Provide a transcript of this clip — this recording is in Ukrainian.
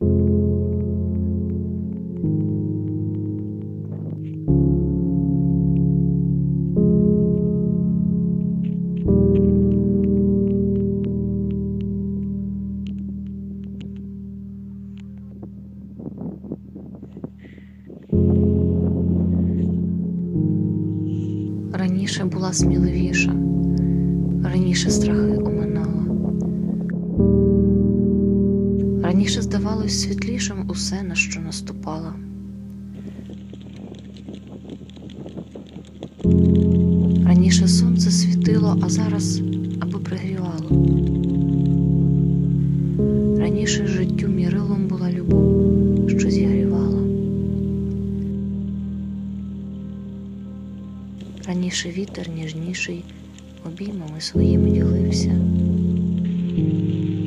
Раніше була сміливіша, раніше страхи оминала. Раніше здавалось світлішим усе, на що наступала. Раніше сонце світило, а зараз аби пригрівало. Раніше життю мірилом була любов, що зігрівала. Раніше вітер ніжніший обіймами своїми ділився.